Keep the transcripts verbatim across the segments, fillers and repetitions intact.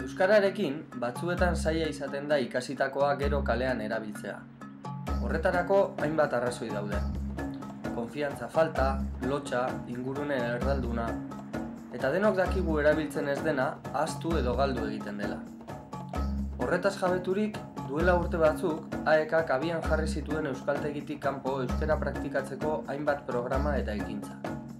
Euskararekin batzuetan zaila izaten da ikasitakoa gero kalean erabiltzea. Horretarako hainbat arrazoi daude. Konfiantza falta, lotsa, ingurune erdalduna, eta denok dakigu erabiltzen ez dena ahaztu edo galdu egiten dela. Horretaz jabeturik, duela urte batzuk, A E Kak abian jarri zituen euskaltegitik kanpo euskara praktikatzeko hainbat programa eta ekintza.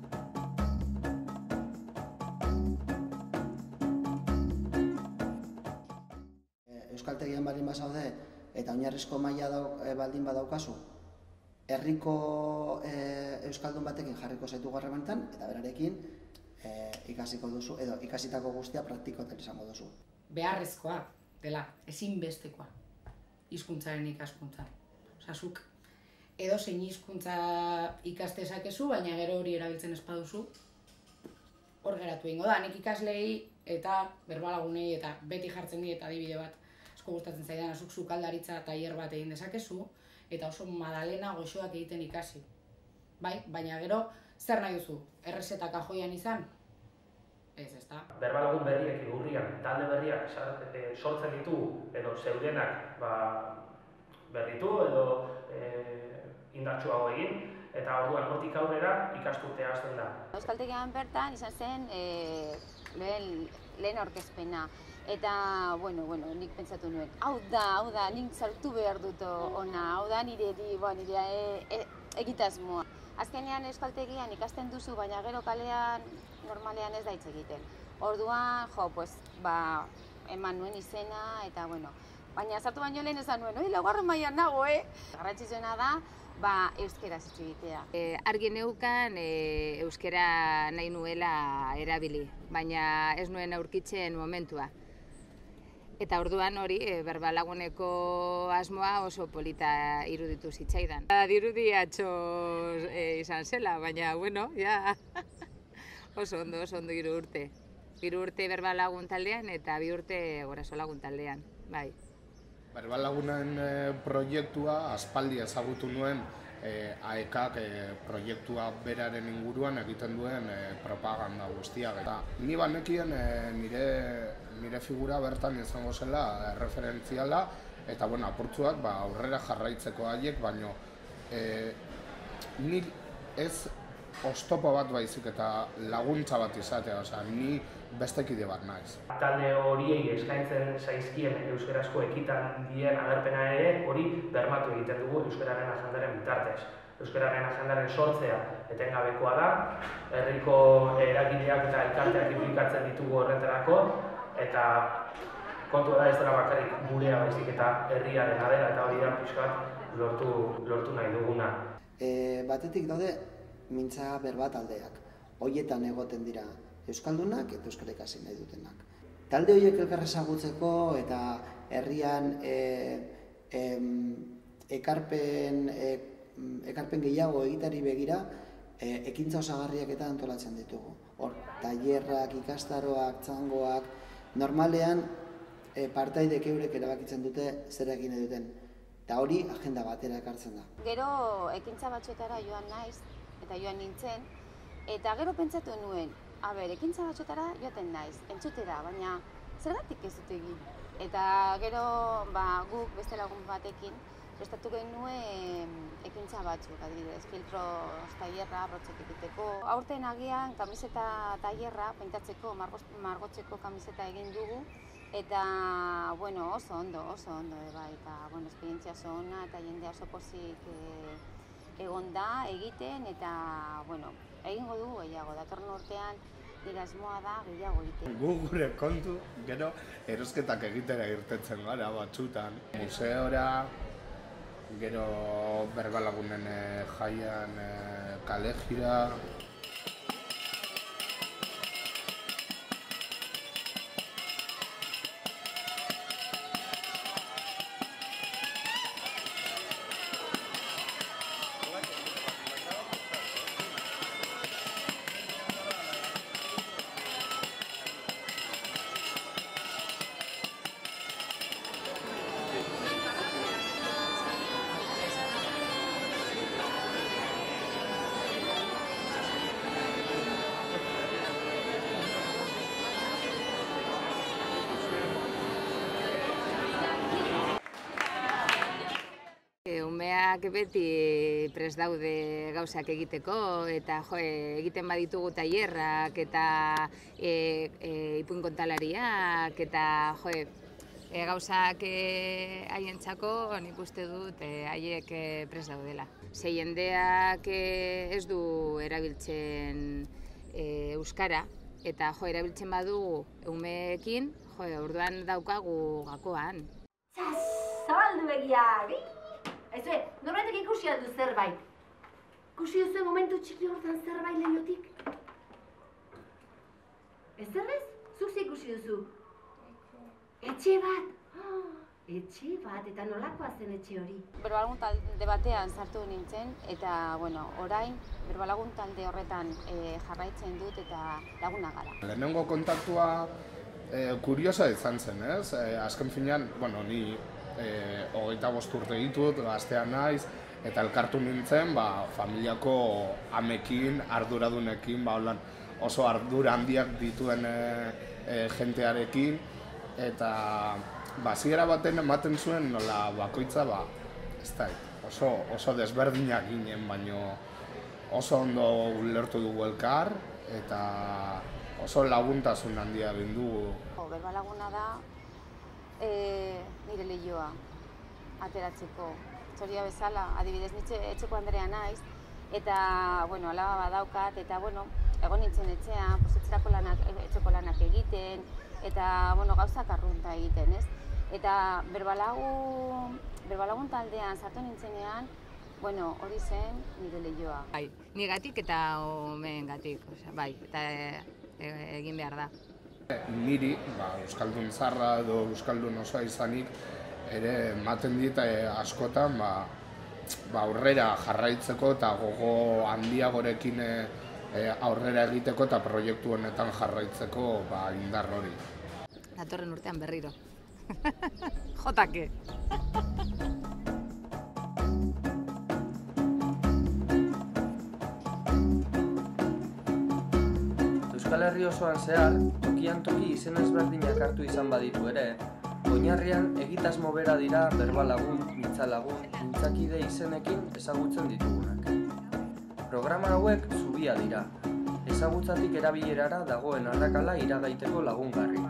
Euskaltegian baldin bazaude eta oinarrizko maila baldin badaukazu, herriko euskaldun batekin jarriko zaitu harremanetan eta berarekin ikasiko duzu edo ikasitako guztia praktikoetan izango duzu. Beharrezkoa dela, ezinbestekoa hizkuntzaren ikaskuntza. Osea, zuk edozein hizkuntza ikaste dezakezu, baina gero hori erabiltzen ez baduzu, hor geratu egingo da. Nik ikaslei eta berbalagunei eta beti jartzen die eta adibide bat asko gustatzen zaidan, zuk sukaldaritza tailer bat egin dezakezu eta oso madalena goxoak egiten ikasi. Bai, baina gero zer nahi duzu? Errezeta kajoian izan? Ez, ezta. Berbalagun berriak igurrian, talde berriak sortzen ditugu edo zeudenak berritu edo indartsuago egin, eta orduan hortik aurrera ikasturtea hasten da. Euskaltegian bertan izan zen lehen aurkezpena. Eta, bueno, bueno, nik pentsatu nuen, hau da, hau da, nik sartu behar dut ona, hau da nire egitasmoa. Azkenean euskaltegian ikasten duzu, baina gero kalean normalean ez da hitz egiten. Orduan, jo, pues, ba, eman nuen izena, eta, bueno, baina sartu baino lehen esan nuen, oi, laugarren mailan nago, eh? Garrantzitsuena da, ba, euskeraz hitz egitea. Argi neukan euskera nahi nuela erabili, baina ez nuen aurkitzen momentua. Eta orduan hori, berbalaguneko asmoa oso polita iruditu zitzaidan. Dirudiatxo izan zela, baina, bueno, ja, oso ondo, oso ondo hiru urte. Hiru urte berbalagun taldean eta bi urte Gurasolagun taldean, bai. Berbalagunen proiektua aspaldi ezagutu nuen A E Kak proiektua beraren inguruan egiten duen propaganda guztiak. Ni banekien nire figura bertan izango zela referentziala eta apurtzuak aurrera jarraitzeko haiek, baino ni ez oztopo bat baizik eta laguntza bat izatea, ni beste kide bat naiz. Talde horiei eskaintzen zaizkien euskarazko ekitan dien agerpena ere hori bermatu egiten dugu euskararen agendaren bitartez. Euskararen agendaren sortzea etengabekoa da, herriko eragileak eta elkarteak inplikatzen ditugu horretarako, eta kontua da ez dela bakarrik gurea baizik eta herriaren adera eta hori da pixkat lortu nahi duguna. Batetik daude mintza berba taldeak. Horietan egoten dira euskaldunak eta euskara ikasi nahi dutenak. Talde horiek elkar ezagutzeko eta herrian ekarpen gehiago egitari begira ekintza osagarriak eta antolatzen ditugu. Hor, tailerrak, ikastaroak, txangoak, normalean partaidek eurek erabakitzen dute zer egin duten. Eta hori agenda batera ekartzen da. Gero ekintza batzuetara joan naiz eta joan nintzen, eta gero pentsatu nuen, a ber, ekintza batzuetara joaten naiz, entzutera, baina zergatik ez dut egin. Eta gero guk beste lagun batekin prestatu genuen ekintza batzuk, adibidez, filtros tailerra, brotzek egiteko. Aurten agian kamiseta tailerra pintatzeko, margotzeko kamiseta egin dugu, eta, bueno, oso ondo, oso ondo, eba, eta, bueno, esperientzia oso ona, eta jendea oso pozik egon da egiten, eta, bueno, egingo dugu gehiago, datorren urtean nire asmoa da gehiago egiten. Gu gure kontu, gero erosketak egitera irtetzen gara batzutan. Museora, gero berbalagunen jaian kalejira. Umeak beti prest daude gauzak egiteko, eta jo, egiten baditugu tailerrak eta e, e, ipuin kontalariak, eta jo, e, gauzak e, haientzako nik uste dut e, haiek e, prest daudela. Ze jendeak e, ez du erabiltzen e, euskara, eta jo, erabiltzen badugu umeekin, jo, orduan daukagu gakoan. Zaz, zabaldu begiak! Aizue, norbaitek ikusi aldu zerbait. Ikusi duzu momentu txiki hortan zerbait lehiotik? Ez zerrez? Zuk ze ikusi duzu? Etxe bat! Etxe bat, eta nolakoa zen etxe hori? Berbalagun talde batean sartu nintzen, eta, bueno, orain, berbalagun talde horretan e, jarraitzen dut eta laguna gara. Lehenengo kontaktua e, kuriosa izan zen, ez? E, azken finean, bueno, ni e, hogeita bost urte ditut, gaztea naiz, eta elkartu nintzen, ba, familiako amekin, arduradunekin, ba, holan, oso ardura handiak dituen e, e, jentearekin, eta basiera baten ematen zuen nola bakoitza, ba, ez da, oso, oso desberdinak ginen, baino oso ondo ulertu dugu elkar, eta oso laguntasun handia egin dugu. Berbalaguna da e, nire lehioa ateratzeko. Txoria bezala, adibidez, nitxe etxeko Andrea naiz, eta, bueno, alaba badaukat, eta, bueno, egon nintzen etxean, pues, etxerako lanak, etxeko lanak egiten, eta, bueno, gauzak arrunta egiten, ez? Eta berbalagun, berbalagun taldean sartu nintzenean, bueno, hori zen nire lehioa. Bai, nigatik eta omeengatik, osea, bai, eta e, e, egin behar da. Niri, ba, euskaldun zarra edo euskaldun osoa izanik, ere ematen dit e, askotan, ba, ba, aurrera jarraitzeko eta gogo handiagorekin e, e, aurrera egiteko eta proiektu honetan jarraitzeko ba, indar hori. Datorren urtean berriro. Jotake! Euskal Herri osoan zehar, tokian toki izen ezberdinak hartu izan baditu ere, oinarrian egitasmo bera dira berbalagun, mintzalagun, mintzakide izenekin ezagutzen ditugunak. Programa hauek zubia dira, ezagutzatik erabilerara dagoen arrakala iragaiteko lagungarri.